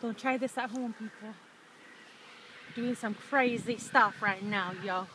Don't try this at home, people. Doing some crazy stuff right now, yo.